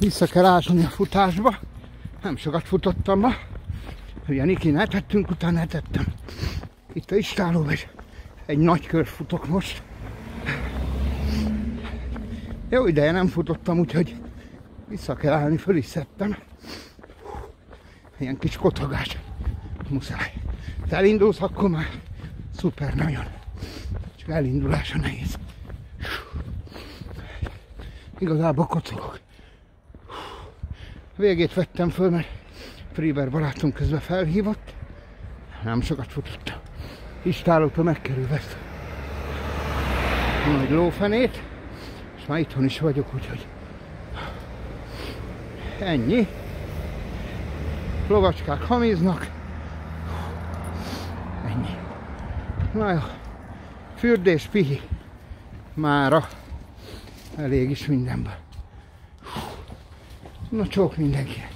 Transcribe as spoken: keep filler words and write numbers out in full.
Vissza kell ásni a futásba. Nem sokat futottam ma. Ugye Nikin eltettünk, utána eltettem. Itt a istálóban is egy nagy kör futok most. Jó ideje nem futottam, úgyhogy vissza kell állni, föl is szedtem. Ilyen kis kotogás. Muszáj. Ha elindulsz, akkor már szuper nagyon. Csak elindulása nehéz. Igazából kocogok. Végét vettem föl, mert Fréber barátom közben felhívott. Nem sokat futottam. Istálótól megkerülve ezt a nagy lófenét. És már itthon is vagyok, úgyhogy ennyi. Lovacskák hamiznak. Ennyi. Na jó. Fürdés, pihi. Mára elég is mindenből. Na csók mindenkinek.